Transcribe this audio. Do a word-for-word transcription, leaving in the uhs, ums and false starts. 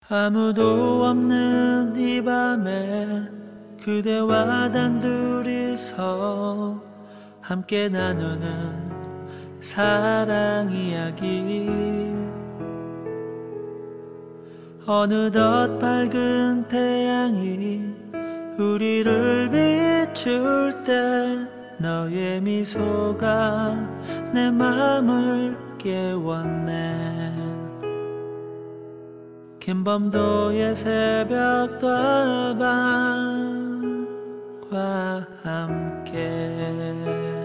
아무도 없는 이 밤에 그대와 단둘이서 함께 나누는 사랑 이야기. 어느덧 밝은 태양이 우리를 비출 때 너의 미소가 내 맘을 깨웠네. 긴 밤도의 새벽과 밤과 함께